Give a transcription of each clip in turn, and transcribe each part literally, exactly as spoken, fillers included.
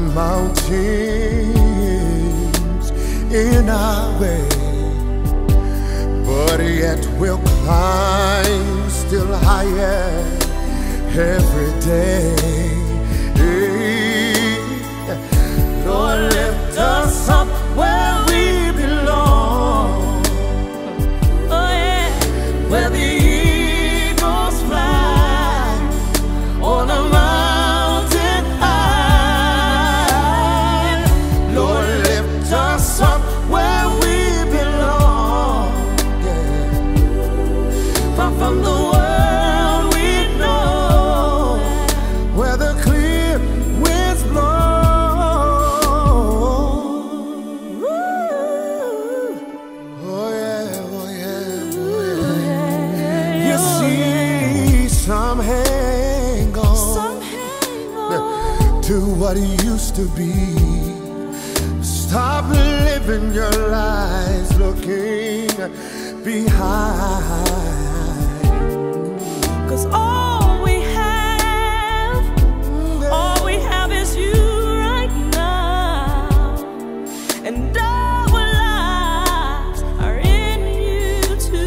mountains in our way, but yet we'll climb still higher every day. Lord, lift us up where we belong, Oh yeah. where the eagles fly on a mountain high. Lord, lift us up where we belong, yeah. Far from the world we know, where the clear winds blow. Oh yeah, oh yeah, oh yeah. You see, some hang on Some hang on to what it used to be. Stop living your lives looking behind, 'cause all we have, all we have is you right now, and our lives are in you to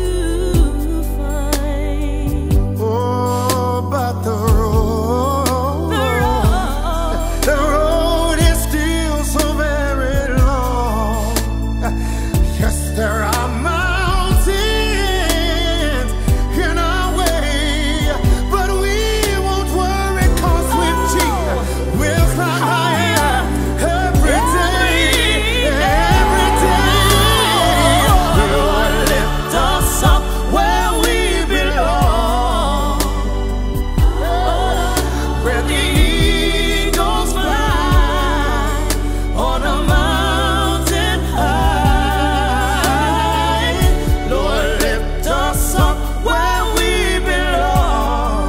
find. oh, but the road, The road, the road is still so very long. Yes, there are mountains in our way, but we won't worry, 'cause with Jesus we'll fly higher every day, every day. Lord, lift us up where we belong, where the eagles fly on a mountain high. Lord, lift us up where we belong,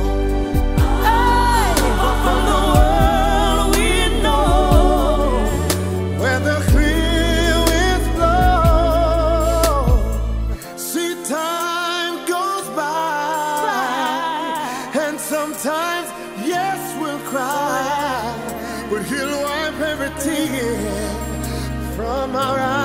far from the world we know, where the clear winds blow. See, time goes by, and sometimes, yes, we'll cry, but He'll wipe every tear from our eyes.